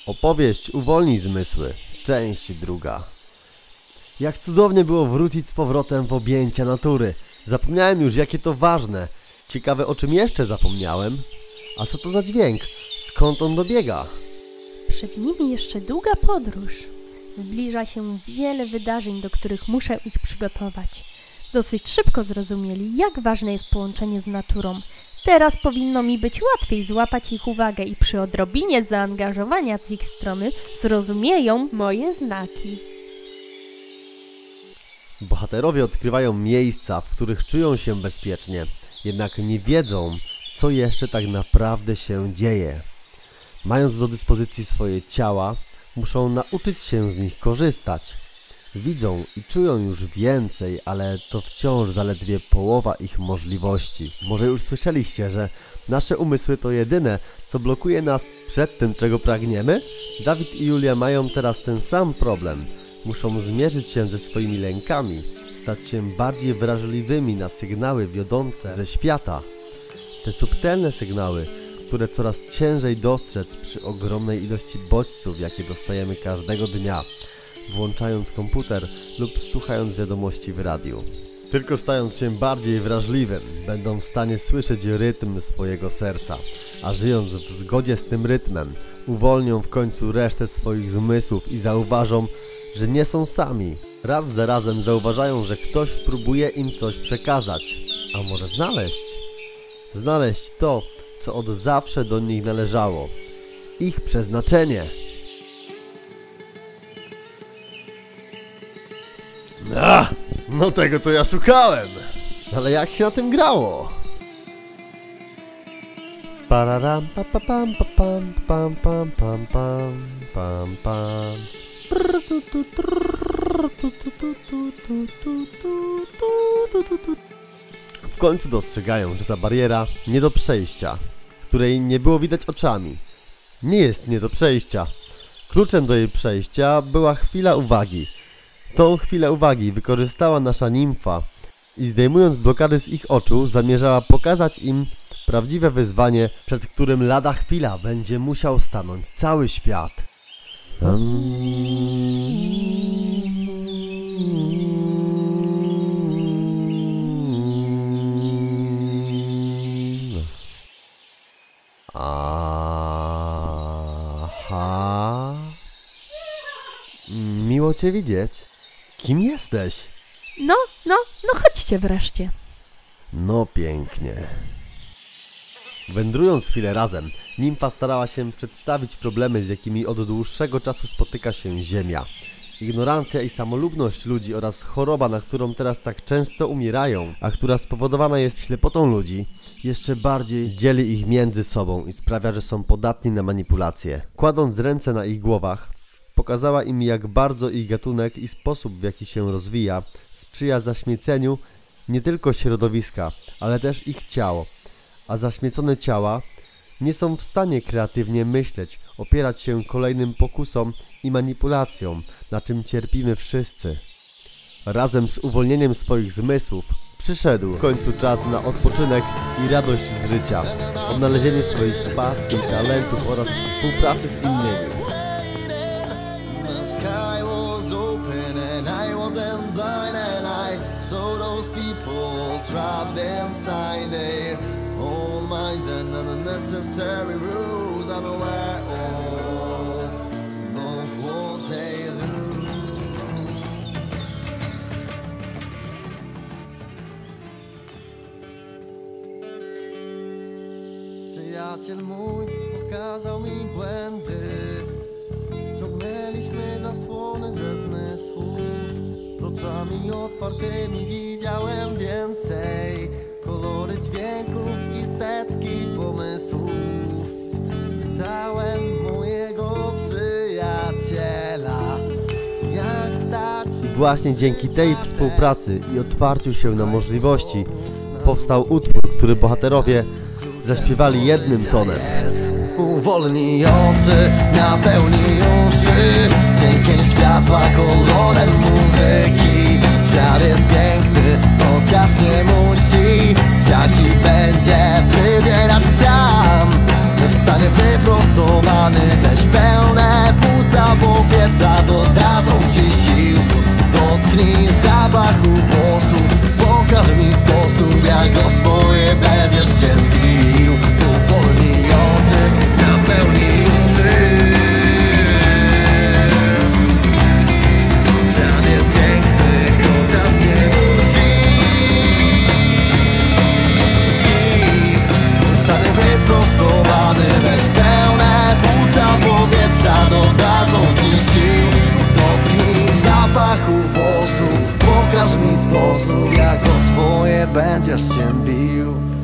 Opowieść Uwolnij zmysły, część druga. Jak cudownie było wrócić z powrotem w objęcia natury. Zapomniałem już, jakie to ważne. Ciekawe, o czym jeszcze zapomniałem. A co to za dźwięk? Skąd on dobiega? Przed nimi jeszcze długa podróż. Zbliża się wiele wydarzeń, do których muszę ich przygotować. Dosyć szybko zrozumieli, jak ważne jest połączenie z naturą. Teraz powinno mi być łatwiej złapać ich uwagę i przy odrobinie zaangażowania z ich strony zrozumieją moje znaki. Bohaterowie odkrywają miejsca, w których czują się bezpiecznie, jednak nie wiedzą, co jeszcze tak naprawdę się dzieje. Mając do dyspozycji swoje ciała, muszą nauczyć się z nich korzystać. Widzą i czują już więcej, ale to wciąż zaledwie połowa ich możliwości. Może już słyszeliście, że nasze umysły to jedyne, co blokuje nas przed tym, czego pragniemy? Dawid i Julia mają teraz ten sam problem. Muszą zmierzyć się ze swoimi lękami, stać się bardziej wrażliwymi na sygnały wiodące ze świata. Te subtelne sygnały, które coraz ciężej dostrzec przy ogromnej ilości bodźców, jakie dostajemy każdego dnia, włączając komputer lub słuchając wiadomości w radiu. Tylko stając się bardziej wrażliwym, będą w stanie słyszeć rytm swojego serca, a żyjąc w zgodzie z tym rytmem, uwolnią w końcu resztę swoich zmysłów i zauważą, że nie są sami. Raz za razem zauważają, że ktoś próbuje im coś przekazać, a może znaleźć to, co od zawsze do nich należało, ich przeznaczenie. No tego to ja szukałem! Ale jak się na tym grało? Pararam pa pa pam pa pam pam pam pam pam pam pam. W końcu dostrzegają, że ta bariera nie do przejścia, której nie było widać oczami, nie jest nie do przejścia. Kluczem do jej przejścia była chwila uwagi. Tą chwilę uwagi wykorzystała nasza nimfa i zdejmując blokady z ich oczu, zamierzała pokazać im prawdziwe wyzwanie, przed którym lada chwila będzie musiał stanąć cały świat. Aha. Miło cię widzieć. Kim jesteś? No chodźcie wreszcie. No pięknie. Wędrując chwilę razem, nimfa starała się przedstawić problemy, z jakimi od dłuższego czasu spotyka się Ziemia. Ignorancja i samolubność ludzi oraz choroba, na którą teraz tak często umierają, a która spowodowana jest ślepotą ludzi, jeszcze bardziej dzieli ich między sobą i sprawia, że są podatni na manipulacje. Kładąc ręce na ich głowach, pokazała im, jak bardzo ich gatunek i sposób, w jaki się rozwija, sprzyja zaśmieceniu nie tylko środowiska, ale też ich ciał. A zaśmiecone ciała nie są w stanie kreatywnie myśleć, opierać się kolejnym pokusom i manipulacjom, na czym cierpimy wszyscy. Razem z uwolnieniem swoich zmysłów przyszedł w końcu czas na odpoczynek i radość z życia, odnalezienie swoich pasji, talentów oraz współpracy z innymi. Old minds and unnecessary rules I'm aware of. Don't want they lose. Przyjaciel mój pokazał mi błędy. Ściągnęliśmy zasłony ze zmysłów. Z oczami otwartymi widziałem więcej. Kolory dźwięków i setki pomysłów. Spytałem mojego przyjaciela, jak stać. I właśnie dzięki tej współpracy i otwarciu się na możliwości powstał utwór, który bohaterowie zaśpiewali jednym tonem. Uwolnij oczy, napełnij uszy dźwiękiem światła, kolorem muzyki. Świat jest piękny, chociaż nie musi. Jaki będzie, wybierasz sam. We w stanie wyprostowany, weź pełne wyprostowany. Weź pełne płuca powietrza, dodadzą ci sił. Dotknij zapachu włosów, pokaż mi sposób, jak o swoje będziesz się bił.